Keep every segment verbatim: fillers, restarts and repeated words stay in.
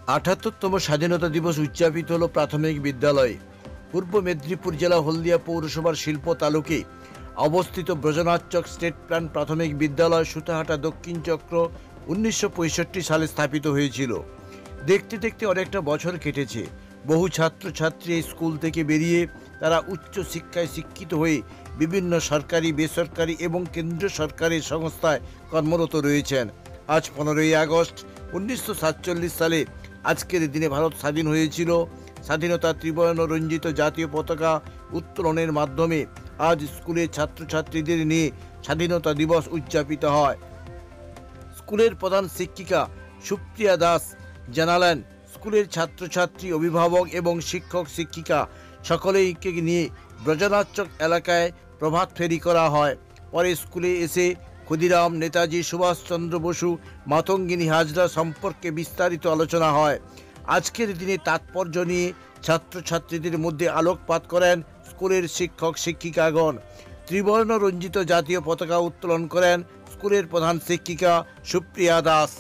আটাত্তরতম স্বাধীনতা দিবস উদযাপিত হল প্রাথমিক বিদ্যালয়ে। পূর্ব মেদিনীপুর জেলা হলদিয়া পৌরসভার শিল্প তালুকে অবস্থিত ব্রজনাথচক স্টেট প্ল্যান প্রাথমিক বিদ্যালয় সুতাহাটা দক্ষিণ চক্র উনিশশো পঁয়ষট্টি সালে স্থাপিত হয়েছিল। দেখতে দেখতে অনেকটা বছর কেটেছে। বহু ছাত্রছাত্রী এই স্কুল থেকে বেরিয়ে তারা উচ্চ শিক্ষায় শিক্ষিত হয়ে বিভিন্ন সরকারি, বেসরকারি এবং কেন্দ্রীয় সরকারি সংস্থায় কর্মরত রয়েছেন। আজ পনেরোই আগস্ট উনিশশো সাতচল্লিশ সালে আজকের দিনে ভারত স্বাধীন হয়েছিল। স্বাধীনতা ত্রিবর্ণ রঞ্জিত জাতীয় পতাকা উত্তোলনের মাধ্যমে আজ স্কুলের ছাত্রছাত্রীদের নিয়ে স্বাধীনতা দিবস উদযাপিত হয়। স্কুলের প্রধান শিক্ষিকা সুপ্রিয়া দাস জানালেন, স্কুলের ছাত্রছাত্রী, অভিভাবক এবং শিক্ষক শিক্ষিকা সকলেইকে নিয়ে ব্রজনাথচক এলাকায় প্রভাত ফেরি করা হয়। পরে স্কুলে এসে ক্ষুদিরাম, নেতাজি সুভাষচন্দ্র বসু, মাতঙ্গিনী হাজরা সম্পর্কে বিস্তারিত আলোচনা হয়। আজকের দিনে তাৎপর্য নিয়ে ছাত্রছাত্রীদের মধ্যে আলোকপাত করেন স্কুলের শিক্ষক শিক্ষিকাগণ। ত্রিবর্ণ রঞ্জিত জাতীয় পতাকা উত্তোলন করেন স্কুলের প্রধান শিক্ষিকা সুপ্রিয়া দাস।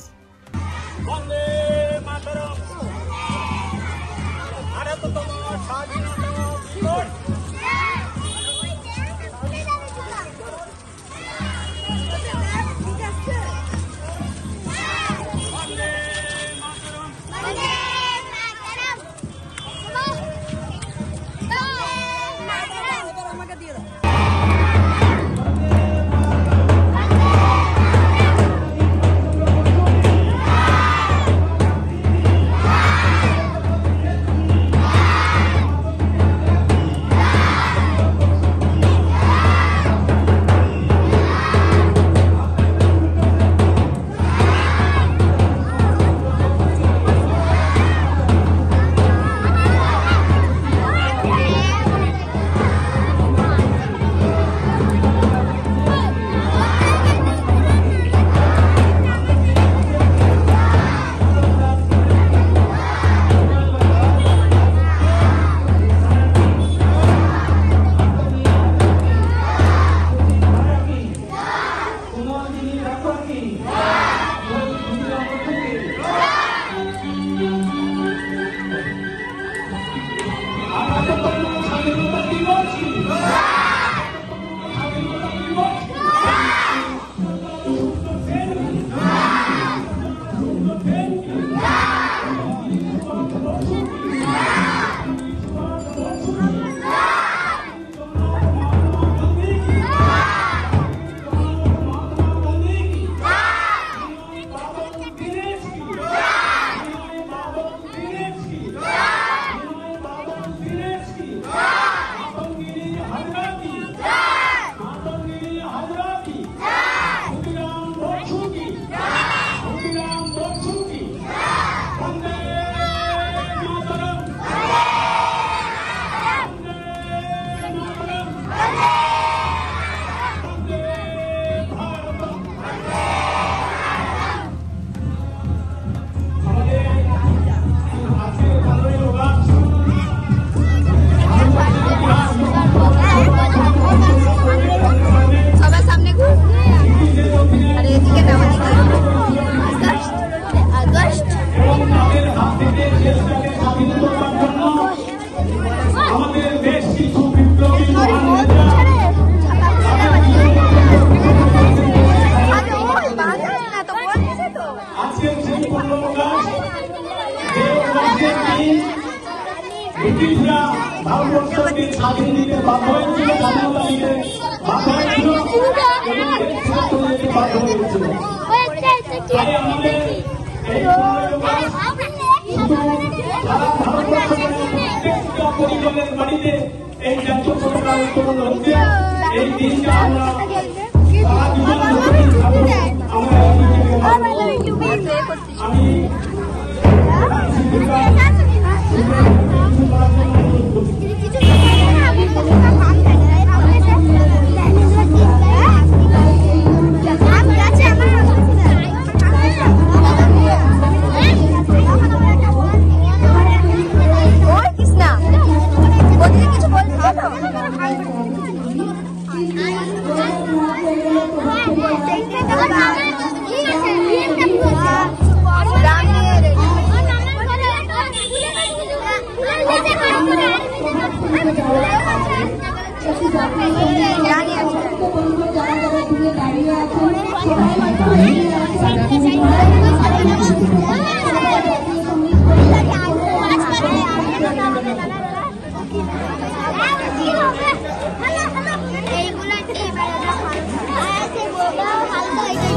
ঠিক আছে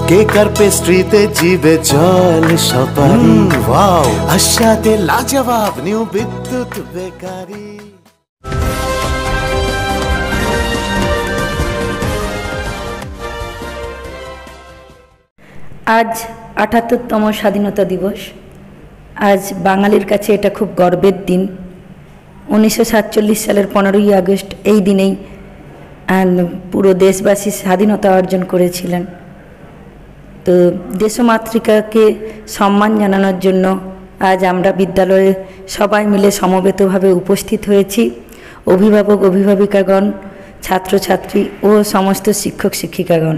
কেক আর পেস্ট্রিতে জিবে জল সপারি ওয়াও আশাতে লাজবাব নিউ বিদ্যুৎ বেকারি। আজ আটাত্তরতম স্বাধীনতা দিবস। আজ বাঙালির কাছে এটা খুব গর্বের দিন। উনিশশো সাতচল্লিশ সালের পনেরোই আগস্ট এই দিনেই পুরো দেশবাসী স্বাধীনতা অর্জন করেছিলেন। তো দেশমাতৃকাকে সম্মান জানানোর জন্য আজ আমরা বিদ্যালয়ে সবাই মিলে সমবেতভাবে উপস্থিত হয়েছি। অভিভাবক অভিভাবিকাগণ, ছাত্রছাত্রী ও সমস্ত শিক্ষক শিক্ষিকাগণ।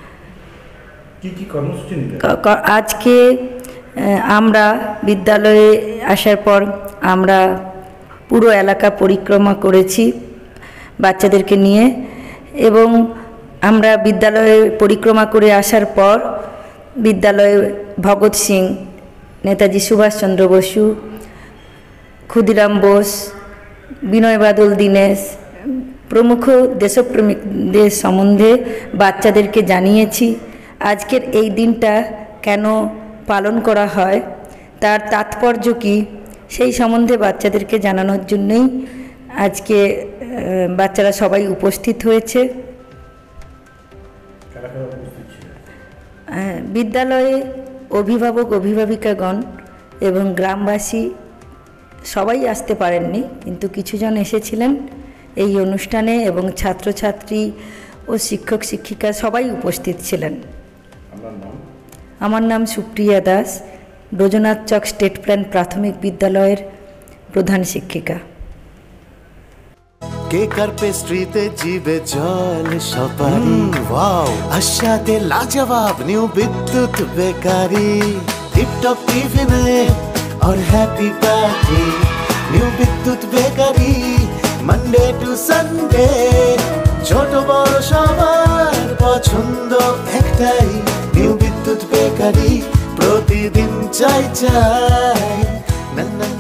আজকে আমরা বিদ্যালয়ে আসার পর আমরা পুরো এলাকা পরিক্রমা করেছি বাচ্চাদেরকে নিয়ে, এবং আমরা বিদ্যালয়ে পরিক্রমা করে আসার পর বিদ্যালয়ে ভগৎ সিং, নেতাজি সুভাষচন্দ্র বসু, ক্ষুদিরাম বোস, বিনয় বাদল দীনেশ প্রমুখ দেশপ্রেমিকদের সম্বন্ধে বাচ্চাদেরকে জানিয়েছি। আজকের এই দিনটা কেন পালন করা হয়, তার তাৎপর্য কী, সেই সম্বন্ধে বাচ্চাদেরকে জানানোর জন্যই আজকে বাচ্চারা সবাই উপস্থিত হয়েছে। বিদ্যালয়ে অভিভাবক অভিভাবিকাগণ এবং গ্রামবাসী সবাই আসতে পারেননি, কিন্তু কিছুজন এসেছিলেন এই অনুষ্ঠানে, এবং ছাত্রছাত্রী ও শিক্ষক শিক্ষিকা সবাই উপস্থিত ছিলেন। আমার নাম সুপ্রিয়া দাস, ব্রজনাথ চক স্টেট প্ল্যান প্রাথমিক বিদ্যালয়ের প্রধান শিক্ষিকা। কেক আর পেস্ট্রিতে জিবে জল সপারি ওয়াও আশাতে লাজবাব নিউ বিদ্যুৎ বেকারি। টিপটপ টিফিনে और happy party new Bidyut bakery. Monday to Sunday ছোট বড় সবার পছন্দ একটাই, নিউ বিদ্যুৎ বেকারি। প্রতিদিন চাই চাই না না